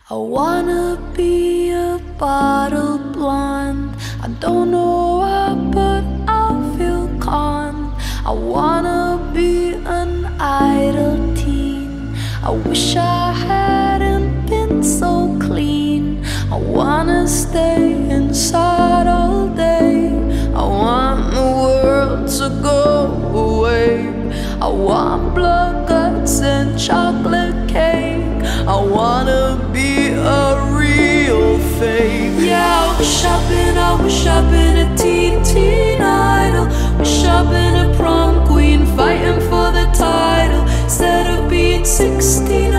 I wanna be a bottle blonde. I don't know why, but I feel calm. I wanna be an idle teen. I wish I hadn't been so clean. I wanna stay inside all day. I want the world to go away. I want blood, guts, and chocolate cake. I wanna be a real fake. Yeah, I wish I'd been a teen idol. Wish I'd been a prom queen fighting for the title instead of being 16.